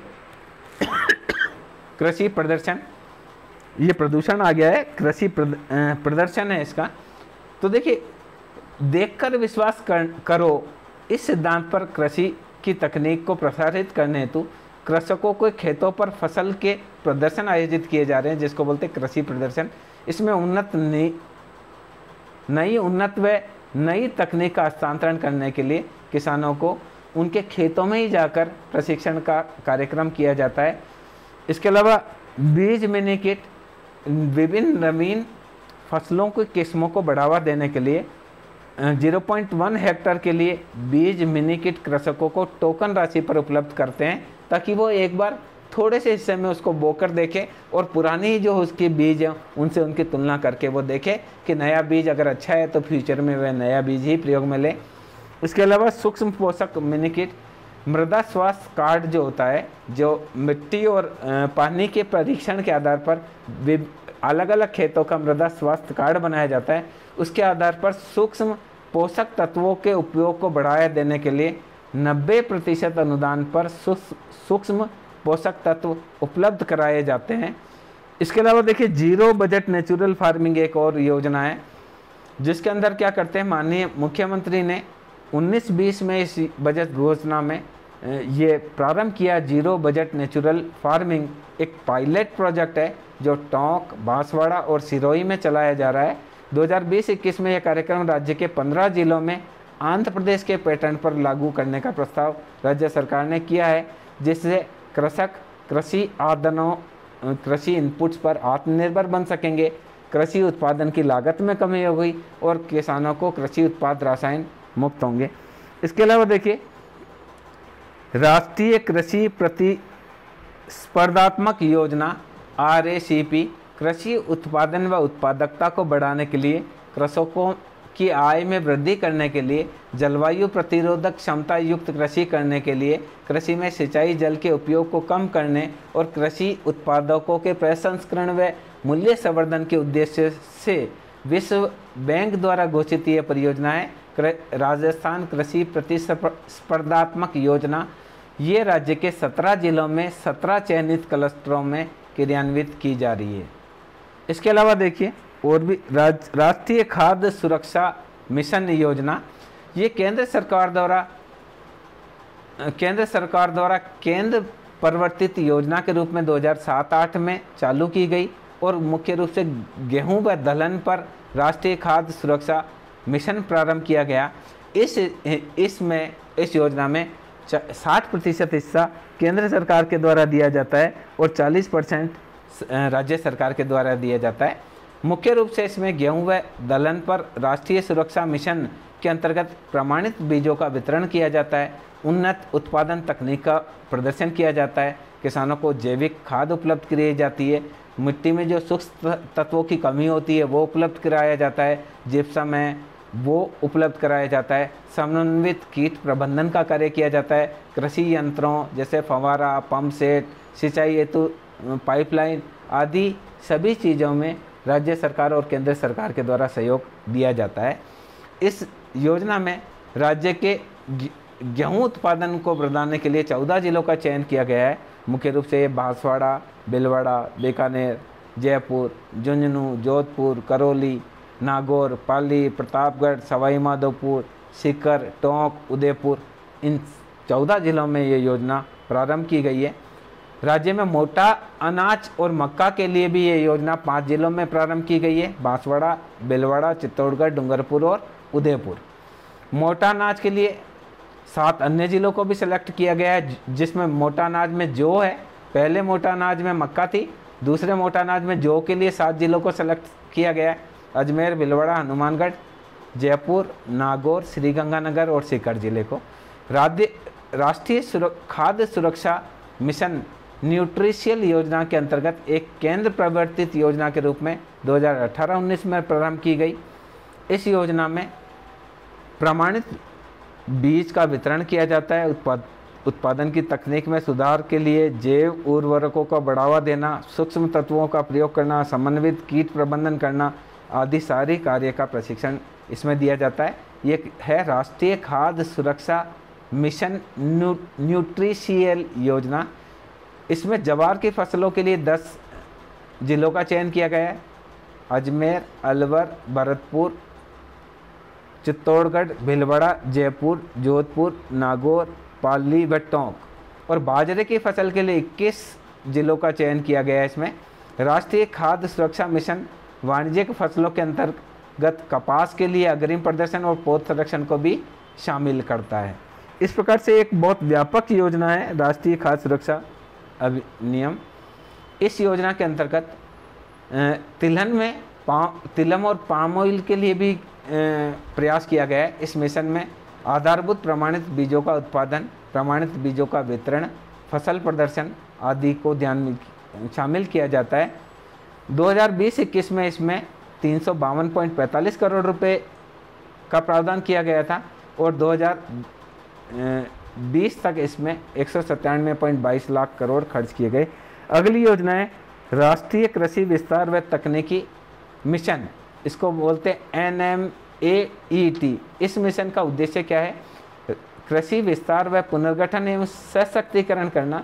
Speaker 1: कृषि प्रदर्शन, ये प्रदूषण आ गया है, कृषि प्रदर्शन है इसका। तो देखिए देखकर विश्वास कर, करो इस सिद्धांत पर कृषि की तकनीक को प्रसारित करने हेतु कृषकों को खेतों पर फसल के प्रदर्शन आयोजित किए जा रहे हैं, जिसको बोलते हैं कृषि प्रदर्शन। इसमें उन्नत नई नई उन्नत व नई तकनीक का हस्तांतरण करने के लिए किसानों को उनके खेतों में ही जाकर प्रशिक्षण का कार्यक्रम किया जाता है। इसके अलावा बीज मिनी किट, विभिन्न नवीन फसलों की किस्मों को बढ़ावा देने के लिए ज़ीरो पॉइंट वन हेक्टेयर के लिए बीज मिनी किट कृषकों को टोकन राशि पर उपलब्ध करते हैं ताकि वो एक बार थोड़े से हिस्से में उसको बोकर देखें और पुरानी जो उसके बीज हैं उनसे उनकी तुलना करके वो देखें कि नया बीज अगर अच्छा है तो फ्यूचर में वह नया बीज ही प्रयोग में लें। इसके अलावा सूक्ष्म पोषक मिनी किट, मृदा स्वास्थ्य कार्ड जो होता है, जो मिट्टी और पानी के परीक्षण के आधार पर अलग अलग खेतों का मृदा स्वास्थ्य कार्ड बनाया जाता है। उसके आधार पर सूक्ष्म पोषक तत्वों के उपयोग को बढ़ावा देने के लिए नब्बे प्रतिशत अनुदान पर सूक्ष्म पोषक तत्व उपलब्ध कराए जाते हैं। इसके अलावा देखिए जीरो बजट नेचुरल फार्मिंग एक और योजना है जिसके अंदर क्या करते हैं, माननीय मुख्यमंत्री ने उन्नीस बीस में इस बजट घोषणा में ये प्रारंभ किया। जीरो बजट नेचुरल फार्मिंग एक पायलट प्रोजेक्ट है जो टोंक, बांसवाड़ा और सिरोही में चलाया जा रहा है। दो हज़ार बीस इक्कीस में यह कार्यक्रम राज्य के पंद्रह जिलों में आंध्र प्रदेश के पैटर्न पर लागू करने का प्रस्ताव राज्य सरकार ने किया है, जिससे कृषक कृषि आदानों कृषि इनपुट्स पर आत्मनिर्भर बन सकेंगे, कृषि उत्पादन की लागत में कमी होगी और किसानों को कृषि उत्पाद रासायन मुक्त होंगे। इसके अलावा देखिए राष्ट्रीय कृषि प्रतिस्पर्धात्मक योजना आर ए सी पी कृषि उत्पादन व उत्पादकता को बढ़ाने के लिए कृषकों की आय में वृद्धि करने के लिए, जलवायु प्रतिरोधक क्षमता युक्त कृषि करने के लिए, कृषि में सिंचाई जल के उपयोग को कम करने और कृषि उत्पादकों के प्रसंस्करण व मूल्य संवर्धन के उद्देश्य से विश्व बैंक द्वारा घोषित ये परियोजनाएं राजस्थान कृषि प्रतिस्पर्धात्मक योजना ये राज्य के सत्रह जिलों में सत्रह चयनित क्लस्टरों में क्रियान्वित की जा रही है। इसके अलावा देखिए और भी राज, राष्ट्रीय खाद्य सुरक्षा मिशन योजना, ये केंद्र सरकार द्वारा केंद्र सरकार द्वारा केंद्र प्रवर्तित योजना के रूप में दो हज़ार सात आठ में चालू की गई और मुख्य रूप से गेहूं व दलहन पर राष्ट्रीय खाद्य सुरक्षा मिशन प्रारंभ किया गया। इस इसमें इस योजना में साठ प्रतिशत हिस्सा केंद्र सरकार के द्वारा दिया जाता है और चालीस परसेंट राज्य सरकार के द्वारा दिया जाता है। मुख्य रूप से इसमें गेहूं व दलहन पर राष्ट्रीय सुरक्षा मिशन के अंतर्गत प्रमाणित बीजों का वितरण किया जाता है, उन्नत उत्पादन तकनीक का प्रदर्शन किया जाता है, किसानों को जैविक खाद उपलब्ध कराई जाती है, मिट्टी में जो सूक्ष्म तत्वों की कमी होती है वो उपलब्ध कराया जाता है, जिप्सम है वो उपलब्ध कराया जाता है, समन्वित कीट प्रबंधन का कार्य किया जाता है, कृषि यंत्रों जैसे फव्वारा, पंप सेट, सिंचाई हेतु पाइपलाइन आदि सभी चीज़ों में राज्य सरकार और केंद्र सरकार के द्वारा सहयोग दिया जाता है। इस योजना में राज्य के गेहूं उत्पादन को बढ़ाने के लिए चौदह जिलों का चयन किया गया है। मुख्य रूप से ये बांसवाड़ा, भीलवाड़ा, बीकानेर, जयपुर, झुंझुनू, जोधपुर, करौली, नागौर, पाली, प्रतापगढ़, सवाई माधोपुर, सीकर, टोंक, उदयपुर, इन चौदह जिलों में ये योजना प्रारंभ की गई है। राज्य में मोटा अनाज और मक्का के लिए भी ये योजना पाँच जिलों में प्रारंभ की गई है, बांसवाड़ा, भीलवाड़ा, चित्तौड़गढ़, डूंगरपुर और उदयपुर। मोटा अनाज के लिए सात अन्य जिलों को भी सिलेक्ट किया गया है, जिसमें मोटा अनाज में जौ है, पहले मोटा अनाज में मक्का थी, दूसरे मोटा अनाज में जौ के लिए सात जिलों को सिलेक्ट किया गया है, अजमेर, भीलवाड़ा, हनुमानगढ़, जयपुर, नागौर, श्रीगंगानगर और सीकर जिले को। राज्य राष्ट्रीय खाद्य सुरक्षा मिशन न्यूट्रिशियल योजना के अंतर्गत एक केंद्र प्रवर्तित योजना के रूप में दो हज़ार अठारह उन्नीस में प्रारंभ की गई। इस योजना में प्रमाणित बीज का वितरण किया जाता है, उत्पाद उत्पादन की तकनीक में सुधार के लिए जैव उर्वरकों को बढ़ावा देना, सूक्ष्म तत्वों का प्रयोग करना, समन्वित कीट प्रबंधन करना आदि सारी कार्य का प्रशिक्षण इसमें दिया जाता है। ये है राष्ट्रीय खाद्य सुरक्षा मिशन न्यू न्यूट्रिशियल योजना। इसमें ज्वार की फसलों के लिए दस जिलों का चयन किया गया है, अजमेर, अलवर, भरतपुर, चित्तौड़गढ़, भीलवाड़ा, जयपुर, जोधपुर, नागौर, पाली व टोंक। और बाजरे की फसल के लिए इक्कीस जिलों का चयन किया गया है। इसमें राष्ट्रीय खाद्य सुरक्षा मिशन वाणिज्यिक फसलों के अंतर्गत कपास के लिए अग्रिम प्रदर्शन और पौध संरक्षण को भी शामिल करता है। इस प्रकार से एक बहुत व्यापक योजना है राष्ट्रीय खाद्य सुरक्षा अधिनियम। इस योजना के अंतर्गत तिलहन में पाम तिलम और पाम ऑयल के लिए भी प्रयास किया गया है। इस मिशन में आधारभूत प्रमाणित बीजों का उत्पादन, प्रमाणित बीजों का वितरण, फसल प्रदर्शन आदि को ध्यान में शामिल किया जाता है। दो हज़ार बीस इक्कीस में इसमें तीन सौ बावन पॉइंट पैंतालीस करोड़ रुपए का प्रावधान किया गया था और दो हज़ार बीस तक इसमें एक सौ सत्तानवे पॉइंट बाईस लाख करोड़ खर्च किए गए। अगली योजना है राष्ट्रीय कृषि विस्तार व तकनीकी मिशन, इसको बोलते हैं N M A E T. इस मिशन का उद्देश्य क्या है? कृषि विस्तार व पुनर्गठन एवं सशक्तिकरण करना,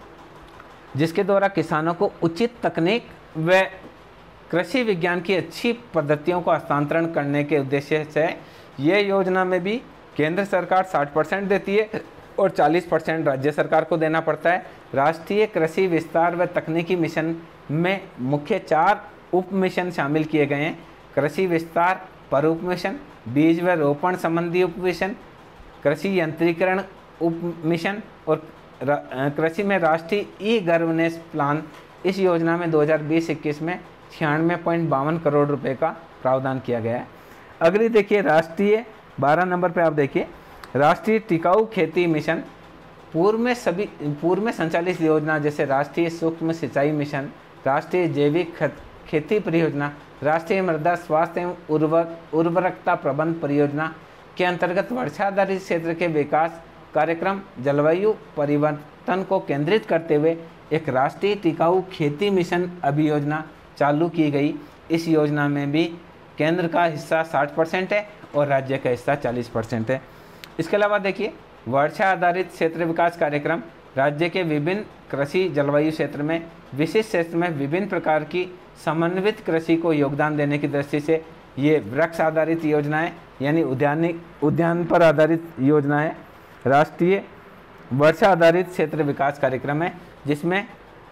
Speaker 1: जिसके द्वारा किसानों को उचित तकनीक व कृषि विज्ञान की अच्छी पद्धतियों को हस्तांतरण करने के उद्देश्य से ये योजना में भी केंद्र सरकार साठ परसेंट देती है और चालीस परसेंट राज्य सरकार को देना पड़ता है। राष्ट्रीय कृषि विस्तार व तकनीकी मिशन में मुख्य चार उप मिशन शामिल किए गए हैं। कृषि विस्तार पर उप मिशन, बीज व रोपण संबंधी उप मिशन, कृषि यंत्रीकरण उप मिशन और कृषि में राष्ट्रीय ई गवर्नेंस प्लान। इस योजना में दो हज़ार बीस इक्कीस में छियानवे पॉइंट बावन करोड़ रुपए का प्रावधान किया गया है। अगली देखिए राष्ट्रीय बारह नंबर पे आप देखिए राष्ट्रीय टिकाऊ खेती मिशन। पूर्व में सभी पूर्व में संचालित योजना जैसे राष्ट्रीय सूक्ष्म सिंचाई मिशन, राष्ट्रीय जैविक खेती परियोजना, राष्ट्रीय मृदा स्वास्थ्य एवं उर्वर उर्वरकता प्रबंध परियोजना के अंतर्गत वर्षा आधारित क्षेत्र के विकास कार्यक्रम जलवायु परिवर्तन को केंद्रित करते हुए एक राष्ट्रीय टिकाऊ खेती मिशन अभियोजना चालू की गई। इस योजना में भी केंद्र का हिस्सा साठ परसेंट है और राज्य का हिस्सा चालीस परसेंट है। इसके अलावा देखिए, वर्षा आधारित क्षेत्र विकास कार्यक्रम राज्य के विभिन्न कृषि जलवायु क्षेत्र में विशिष्ट क्षेत्र में विभिन्न प्रकार की समन्वित कृषि को योगदान देने की दृष्टि से ये वृक्ष आधारित योजनाएं यानी उद्यानिक उद्यान पर आधारित योजनाएं राष्ट्रीय वर्षा आधारित क्षेत्र विकास कार्यक्रम है, जिसमें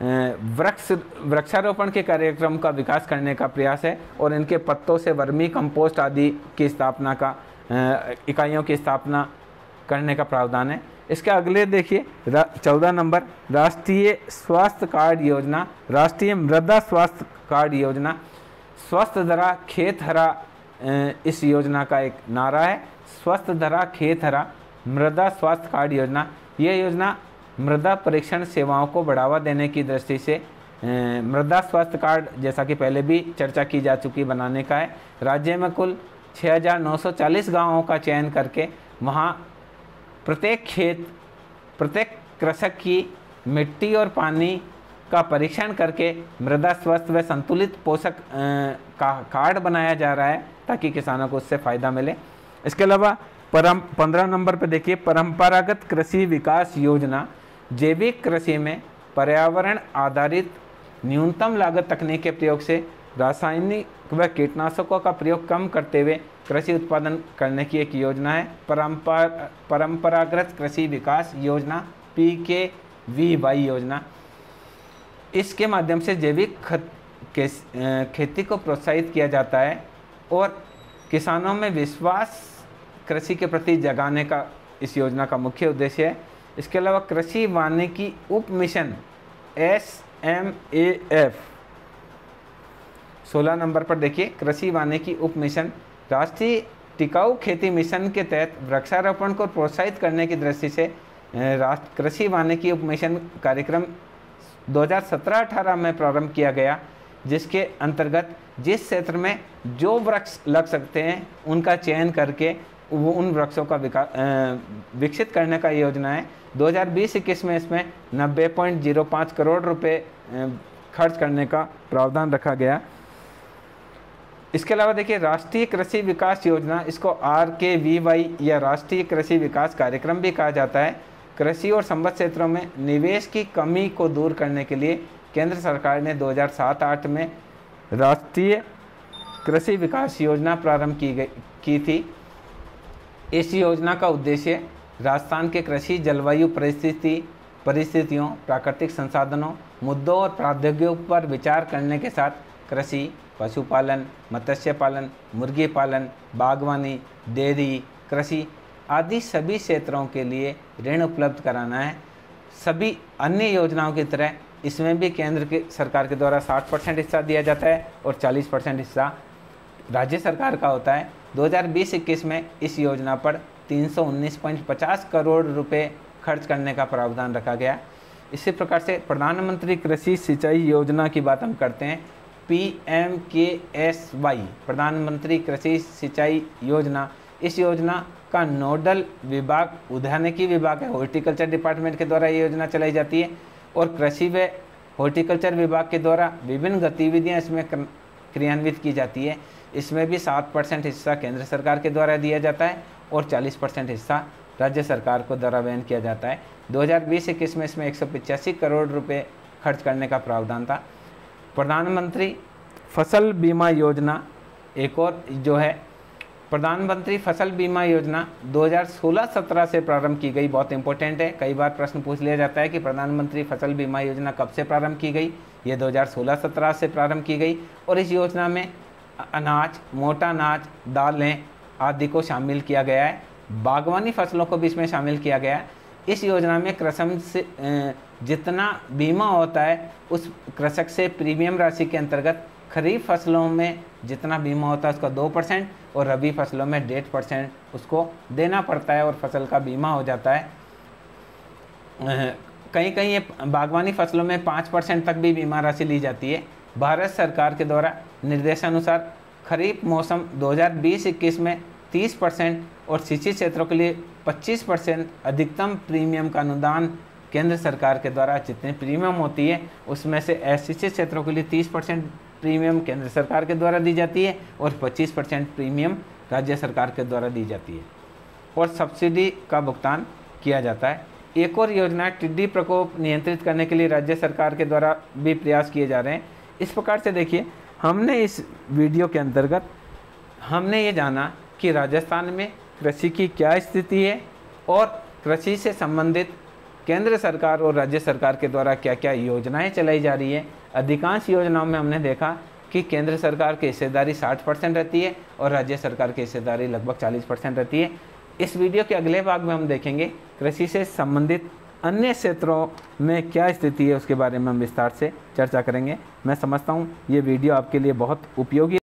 Speaker 1: वृक्ष वृक्षारोपण के कार्यक्रम का विकास करने का प्रयास है और इनके पत्तों से वर्मी कंपोस्ट आदि की स्थापना का इकाइयों की स्थापना करने का प्रावधान है। इसके अगले देखिए चौदह नंबर, राष्ट्रीय स्वास्थ्य कार्ड योजना, राष्ट्रीय मृदा स्वास्थ्य कार्ड योजना। स्वस्थ धरा खेत हरा इस योजना का एक नारा है, स्वस्थ धरा खेत हरा मृदा स्वास्थ्य कार्ड योजना। यह योजना मृदा परीक्षण सेवाओं को बढ़ावा देने की दृष्टि से मृदा स्वास्थ्य कार्ड, जैसा कि पहले भी चर्चा की जा चुकी, बनाने का है। राज्य में कुल छः हज़ार नौ सौ चालीस गाँवों का चयन करके वहाँ प्रत्येक खेत प्रत्येक कृषक की मिट्टी और पानी का परीक्षण करके मृदा स्वस्थ व संतुलित पोषक का कार्ड बनाया जा रहा है ताकि किसानों को उससे फ़ायदा मिले। इसके अलावा परम पंद्रह नंबर पर देखिए, परंपरागत कृषि विकास योजना। जैविक कृषि में पर्यावरण आधारित न्यूनतम लागत तकनीक के प्रयोग से रासायनिक व कीटनाशकों का प्रयोग कम करते हुए कृषि उत्पादन करने की एक योजना है। परंपर परंपरागत कृषि विकास योजना पी के वी वाई योजना। इसके माध्यम से जैविक खत के खेती को प्रोत्साहित किया जाता है और किसानों में विश्वास कृषि के प्रति जगाने का इस योजना का मुख्य उद्देश्य है। इसके अलावा कृषि वानिकी उप mission S M A F सोलह नंबर पर देखिए, कृषि वानिकी उप मिशन राष्ट्रीय टिकाऊ खेती मिशन के तहत वृक्षारोपण को प्रोत्साहित करने की दृष्टि से राष्ट्र कृषि वानिकी उप मिशन कार्यक्रम दो हज़ार सत्रह अठारह में प्रारंभ किया गया, जिसके अंतर्गत जिस क्षेत्र में जो वृक्ष लग सकते हैं उनका चयन करके वो उन वृक्षों का विकास विकसित करने का योजना है। दो हज़ार बीस इक्कीस में इसमें नब्बे पॉइंट ज़ीरो पाँच करोड़ रुपए खर्च करने का प्रावधान रखा गया। इसके अलावा देखिए, राष्ट्रीय कृषि विकास योजना, इसको आर के वी वाई या राष्ट्रीय कृषि विकास कार्यक्रम भी कहा जाता है। कृषि और संबद्ध क्षेत्रों में निवेश की कमी को दूर करने के लिए केंद्र सरकार ने दो हज़ार सात आठ में राष्ट्रीय कृषि विकास योजना प्रारंभ की गई की थी। इस योजना का उद्देश्य राजस्थान के कृषि जलवायु परिस्थिति परिस्थितियों प्राकृतिक संसाधनों मुद्दों और प्रौद्योगिकियों पर विचार करने के साथ कृषि, पशुपालन, मत्स्य पालन, मुर्गी पालन, बागवानी, डेयरी कृषि आदि सभी क्षेत्रों के लिए ऋण उपलब्ध कराना है। सभी अन्य योजनाओं की तरह इसमें भी केंद्र के सरकार के द्वारा साठ परसेंट हिस्सा दिया जाता है और चालीस परसेंट हिस्सा राज्य सरकार का होता है। दो हज़ार बीस इक्कीस में इस योजना पर तीन सौ उन्नीस पॉइंट पचास करोड़ रुपए खर्च करने का प्रावधान रखा गया। इसी प्रकार से प्रधानमंत्री कृषि सिंचाई योजना की बात हम करते हैं, P M K S Y प्रधानमंत्री कृषि सिंचाई योजना। इस योजना का नोडल विभाग उद्यानिकी विभाग है, हॉर्टिकल्चर डिपार्टमेंट के द्वारा ये योजना चलाई जाती है और कृषि व हॉर्टिकल्चर विभाग के द्वारा विभिन्न गतिविधियां इसमें क्रियान्वित की जाती है। इसमें भी सात परसेंट हिस्सा केंद्र सरकार के द्वारा दिया जाता है और चालीस परसेंट हिस्सा राज्य सरकार को द्वारा वहन किया जाता है। दो हज़ार बीस इक्कीस में इसमें एक सौ पचासी करोड़ रुपए खर्च करने का प्रावधान था। प्रधानमंत्री फसल बीमा योजना एक और जो है, प्रधानमंत्री फसल बीमा योजना दो हज़ार सोलह सत्रह से प्रारंभ की गई, बहुत इंपॉर्टेंट है। कई बार प्रश्न पूछ लिया जाता है कि प्रधानमंत्री फसल बीमा योजना कब से प्रारंभ की गई। ये दो हज़ार सोलह सत्रह से प्रारंभ की गई और इस योजना में अनाज, मोटा अनाज, दालें आदि को शामिल किया गया है। बागवानी फसलों को भी इसमें शामिल किया गया है। इस योजना में कृषक से जितना बीमा होता है उस कृषक से प्रीमियम राशि के अंतर्गत खरीफ फसलों में जितना बीमा होता है उसका दो परसेंट और रबी फसलों में डेढ़ परसेंट उसको देना पड़ता है और फसल का बीमा हो जाता है। कहीं कहीं ये बागवानी फसलों में पाँच परसेंट तक भी बीमा राशि ली जाती है। भारत सरकार के द्वारा निर्देशानुसार खरीफ मौसम दो हज़ार बीस इक्कीस में तीस परसेंट और सिंचित क्षेत्रों के लिए पच्चीस परसेंट अधिकतम प्रीमियम का अनुदान केंद्र सरकार के द्वारा जितनी प्रीमियम होती है उसमें से असिंचित क्षेत्रों के लिए तीस परसेंट प्रीमियम केंद्र सरकार के द्वारा दी जाती है और पच्चीस परसेंट प्रीमियम राज्य सरकार के द्वारा दी जाती है और सब्सिडी का भुगतान किया जाता है। एक और योजना टिड्डी प्रकोप नियंत्रित करने के लिए राज्य सरकार के द्वारा भी प्रयास किए जा रहे हैं। इस प्रकार से देखिए, हमने इस वीडियो के अंतर्गत हमने ये जाना कि राजस्थान में कृषि की क्या स्थिति है और कृषि से संबंधित केंद्र सरकार और राज्य सरकार के द्वारा क्या क्या योजनाएं चलाई जा रही है। अधिकांश योजनाओं में हमने देखा कि केंद्र सरकार की हिस्सेदारी साठ परसेंट रहती है और राज्य सरकार की हिस्सेदारी लगभग चालीस परसेंट रहती है। इस वीडियो के अगले भाग में हम देखेंगे कृषि से संबंधित अन्य क्षेत्रों में क्या स्थिति है, उसके बारे में हम विस्तार से चर्चा करेंगे। मैं समझता हूँ ये वीडियो आपके लिए बहुत उपयोगी